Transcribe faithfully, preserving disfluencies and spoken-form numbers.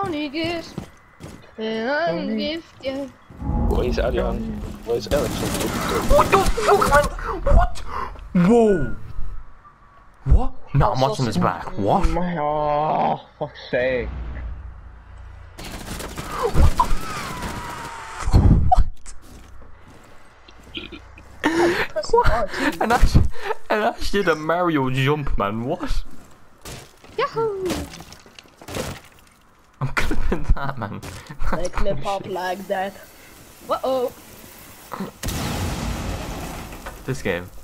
brownie gifts. And I'm gift, yeah. Where is Adrian? Where is Alex? What the fuck, man? What? Whoa. What? No, I'm watching this back. What? Oh, fuck's sake. What? And I, and I did a Mario jump, man. What? Yahoo! I'm clipping that, man. They clip up like that. Uh oh. This game.